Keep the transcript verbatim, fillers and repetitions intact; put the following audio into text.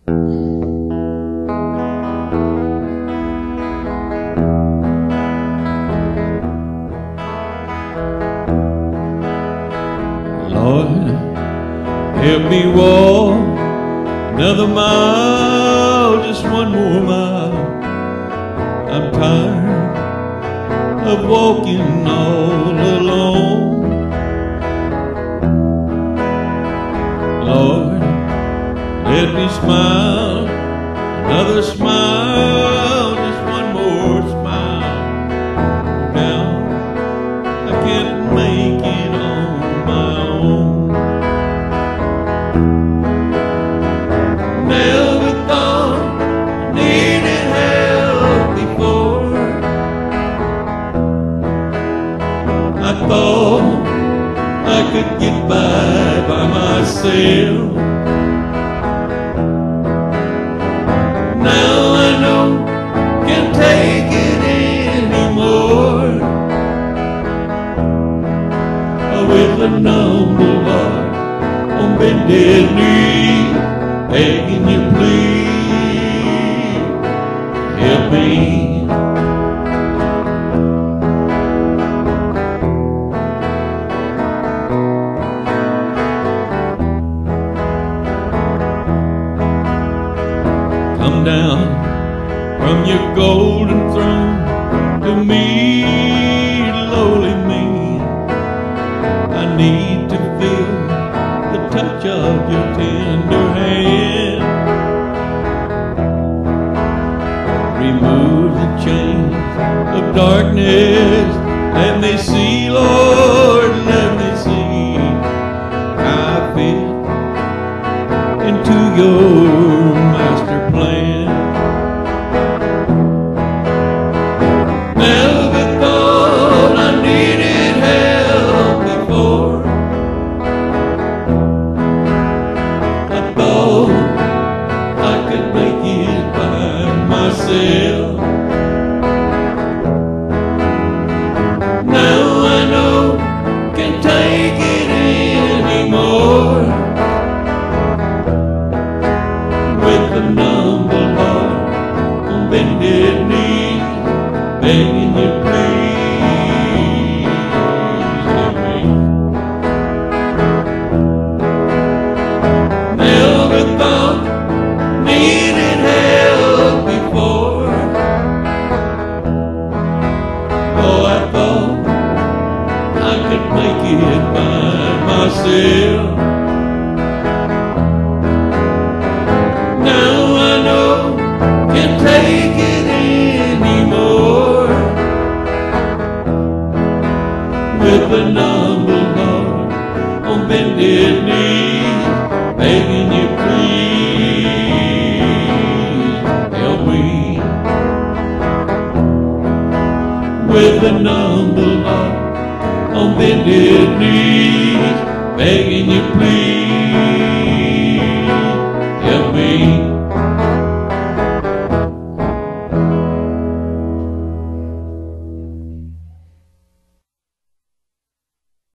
Lord, help me walk another mile, just one more mile. I'm tired of walking all alone. Lord, let me smile, another smile, just one more smile. Now I can't make it on my own. Never thought I needed help before. I thought I could get by by myself. Now I know can't take it anymore. With a humble heart on bended knee, begging you please help me. Come down from your golden throne to me, lowly me. I need to feel the touch of your tender hand. Remove the chains of darkness. Let me see, Lord, let me see how I fit into your master plan. Never thought I needed help before. I thought I could make it by myself. Now I know can't take it anymore. With a humble heart on bended knee, begging you please help me. Never thought needed help before. Oh, I thought I could make it by myself. Now I know can't take it anymore. With a humble heart on bended knee, begging you please help me. With a humble heart on bended knee, begging you please.